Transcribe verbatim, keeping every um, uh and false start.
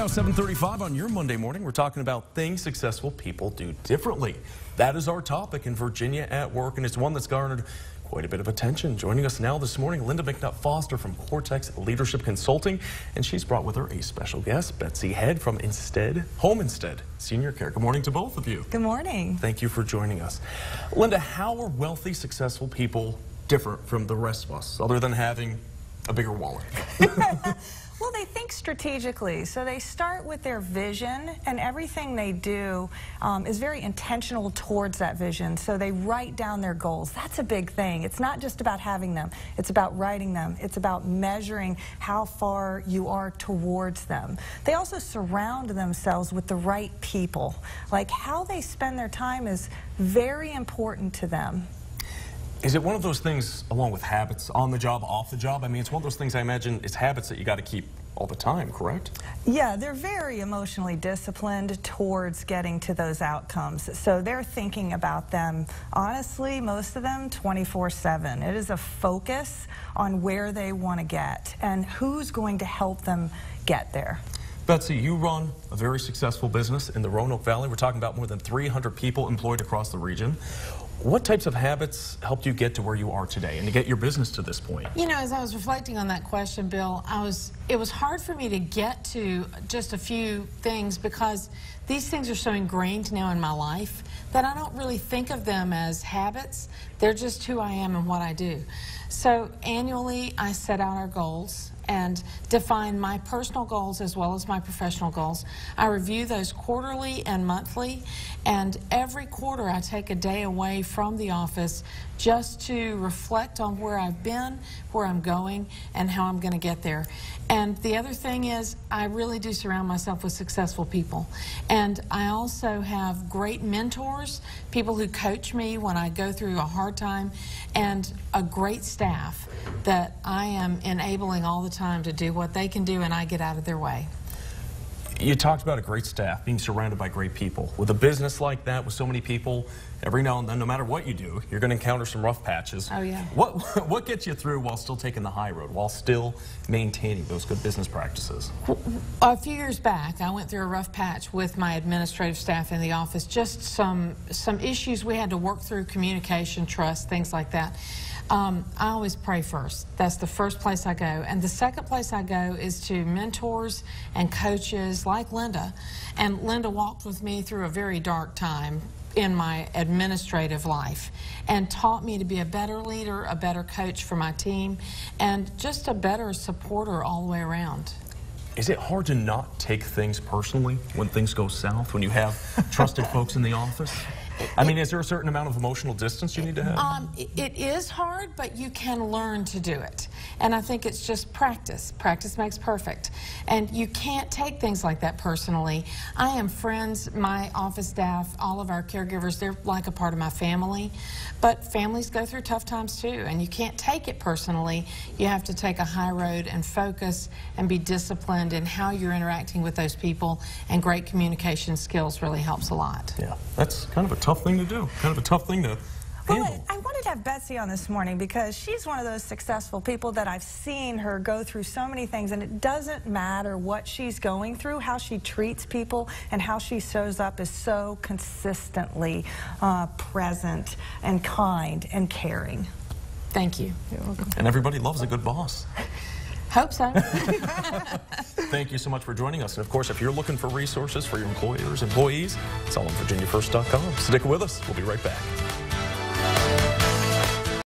now, seven thirty-five on your Monday morning. We're talking about things successful people do differently. That is our topic in Virginia at Work, and it's one that's garnered quite a bit of attention. Joining us now this morning, Linda McNutt-Foster from Cortex Leadership Consulting, and she's brought with her a special guest, Betsy Head from Instead Home Instead Senior Care. Good morning to both of you. Good morning. Thank you for joining us. Linda, how are wealthy, successful people different from the rest of us, other than having a bigger wallet? Well, they think strategically, so they start with their vision, and everything they do um, is very intentional towards that vision. So they write down their goals. That's a big thing. It's not just about having them. It's about writing them. It's about measuring how far you are towards them. They also surround themselves with the right people. Like, how they spend their time is very important to them. Is it one of those things, along with habits, on the job, off the job? I mean, it's one of those things, I imagine, it's habits that you got to keep all the time, correct? Yeah, they're very emotionally disciplined towards getting to those outcomes. So they're thinking about them, honestly, most of them, twenty-four seven. It is a focus on where they want to get and who's going to help them get there. Betsy, you run a very successful business in the Roanoke Valley. We're talking about more than three hundred people employed across the region. What types of habits helped you get to where you are today and to get your business to this point? You know, as I was reflecting on that question, Bill, I was, it was hard for me to get to just a few things because these things are so ingrained now in my life that I don't really think of them as habits. They're just who I am and what I do. So annually, I set out our goals and define my personal goals as well as my professional goals. I review those quarterly and monthly, and every quarter I take a day away from the office just to reflect on where I've been, where I'm going, and how I'm going to get there. And the other thing is, I really do surround myself with successful people. And I also have great mentors, people who coach me when I go through a hard time, and a great staff that I am enabling all the time to do what they can do, and I get out of their way. You talked about a great staff, being surrounded by great people. With a business like that, with so many people, every now and then, no matter what you do, you're going to encounter some rough patches. Oh, yeah. What, what gets you through while still taking the high road, while still maintaining those good business practices? A few years back, I went through a rough patch with my administrative staff in the office. Just some, some issues we had to work through, communication, trust, things like that. Um, I always pray first. That's the first place I go. And the second place I go is to mentors and coaches like Linda. And Linda walked with me through a very dark time in my administrative life and taught me to be a better leader, a better coach for my team, and just a better supporter all the way around. Is it hard to not take things personally when things go south, when you have trusted folks in the office? I mean, is there a certain amount of emotional distance you need to have? Um, it is hard, but you can learn to do it. And I think it's just practice. Practice makes perfect. And you can't take things like that personally. I am friends, my office staff, all of our caregivers, they're like a part of my family. But families go through tough times too, and you can't take it personally. You have to take a high road and focus and be disciplined in how you're interacting with those people, and great communication skills really helps a lot. Yeah, that's kind of a tough thing to do, kind of a tough thing to handle. Well, I wanted to have Betsy on this morning because she's one of those successful people that I've seen her go through so many things, and it doesn't matter what she's going through, how she treats people and how she shows up is so consistently uh, present and kind and caring. Thank you. You're welcome. And everybody loves a good boss. Hope so. Thank you so much for joining us. And of course, if you're looking for resources for your employers, employees, it's all on Virginia First dot com. Stick with us. We'll be right back.